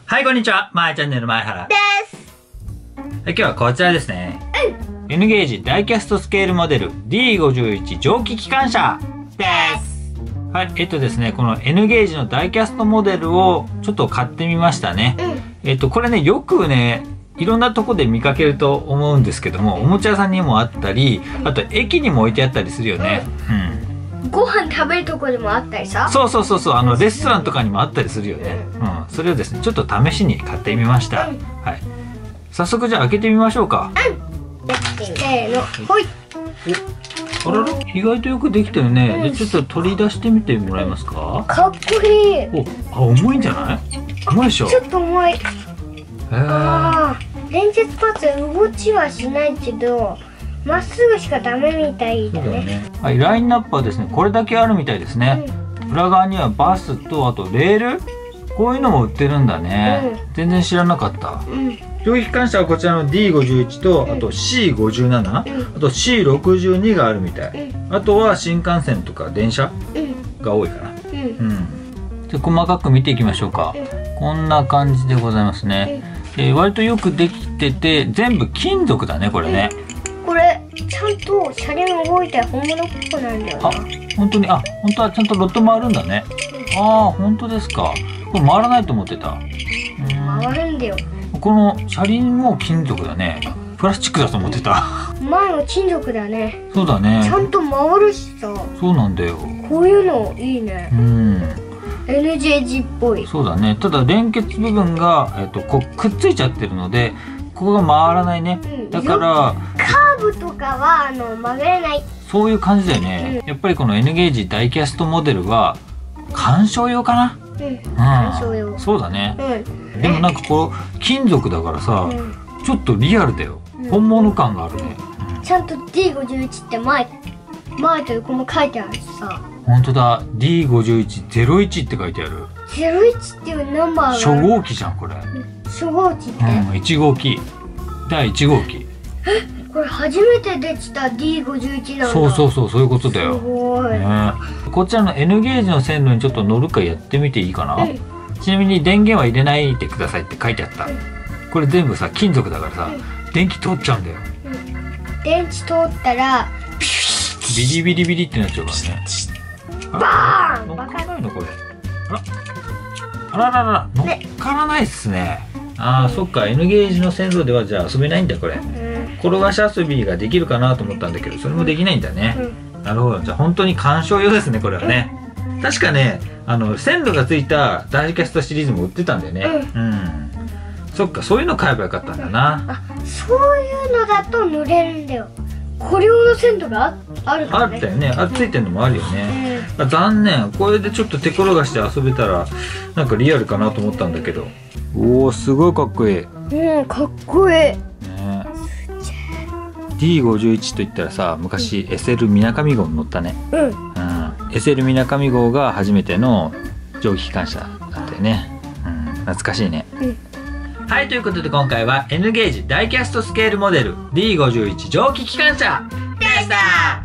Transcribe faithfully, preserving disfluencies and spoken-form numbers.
はい、こんにちは。まーチャンネル前原です。今日はこちらですね。うん、N ゲージダイキャストスケールモデル ディーごじゅういち 蒸気機関車です。はい、えっとですね、この N ゲージのダイキャストモデルをちょっと買ってみましたね。うん、えっと、これね、よくね、いろんなとこで見かけると思うんですけども、おもちゃ屋さんにもあったり、あと駅にも置いてあったりするよね。 うん。ご飯食べるとこでもあったりさ。 そうそうそうそう、あのレストランとかにもあったりするよね。うん、それをですね、ちょっと試しに買ってみました。はい。早速じゃあ開けてみましょうか。 うん。せーの、ほい。 あらら、意外とよくできたよね。で、ちょっと取り出してみてもらえますか。 かっこいい。 お、あ、重いんじゃない？重いでしょ。 ちょっと重い。ああ、連接パーツ動きはしないけど、まっすぐしかダメみたいだね。そうだね。 はい、ラインナップはですね、これだけあるみたいですね。うん、裏側にはバスと、あとレール、こういうのも売ってるんだね。うん、全然知らなかった。うん、蒸気機関車はこちらの ディーごじゅういち と、あと シーごじゅうなな、うん、あと シーろくじゅうに があるみたい。うん、あとは新幹線とか電車が多いかな。うん。うん、で、細かく見ていきましょうか。うん、こんな感じでございますね。うん、えー、割とよくできてて、全部金属だね、これね。 うん、これちゃんと車輪動いて本物っぽくなんだよね。 あ、本当に、あ、本当はちゃんとロッド回るんだね。うん、ああ、本当ですか。これ回らないと思ってた。 回るんだよ。 この車輪も金属だね。プラスチックだと思ってた。 前も金属だね。 そうだね。 ちゃんと回るしさ。 そうなんだよ。 こういうのいいね。うん。エヌジェージー っぽい。 そうだね。ただ連結部分がえっとこうくっついちゃってるので、ここが回らないね。うん、だからカーブとかはあの曲がれない。 そういう感じだよね。うん、やっぱりこの N ゲージダイキャストモデルは鑑賞用かな。 うん。鑑賞用。 そうだね。うん。でもなんかこう金属だからさ、うん、ちょっとリアルだよ。うん、本物感があるね。 ちゃんと ディーごじゅういち って前前と横も書いてあるしさ。 本当だ。ディーごじゅういち ゼロいち って書いてある。 ゼロいちっていうナンバーが。 初号機じゃんこれ。 初号機って。 うん、いち号機。だいいち号機。 え、これ初めてできた ディーごじゅういち なんだ。 そうそうそう、そういうことだよ。 すごい。 ね、こちらの N ゲージの線路にちょっと乗るかやってみていいかな。うん、ちなみに電源は入れないでくださいって書いてあった。うん、これ全部さ金属だからさ、うん、電気通っちゃうんだよ。うん、 電池通ったらビリビリビリってなっちゃうからね。 バーン。 乗っからないのこれ。あらあららら、乗っからないっすね。ああ、そっか。 N ゲージの線路ではじゃあ遊べないんだこれ。うん、転がし遊びができるかなと思ったんだけど、それもできないんだね。うん、なるほど。じゃあ本当に鑑賞用ですねこれはね。うん、確かね、あの線路がついたダイキャストシリーズも売ってたんだよね。うん、うん、そっか、そういうの買えばよかったんだな。 あ、そういうのだと乗れるんだよ。これ用の線路が あ, あるからね。 あったよね。あ、ついてるのもあるよね。うん、残念。これでちょっと手転がして遊べたらなんかリアルかなと思ったんだけど。おお、すごいかっこいい。 うん、かっこいい。ね、 ディーごじゅういち といったらさ、昔 エスエル みなかみ号に乗ったね。うん。うん、エスエル みなかみ号が初めての蒸気機関車だったよね。うん、懐かしいね。うん。はい、ということで今回は N ゲージダイキャストスケールモデル ディーごじゅういち 蒸気機関車でした。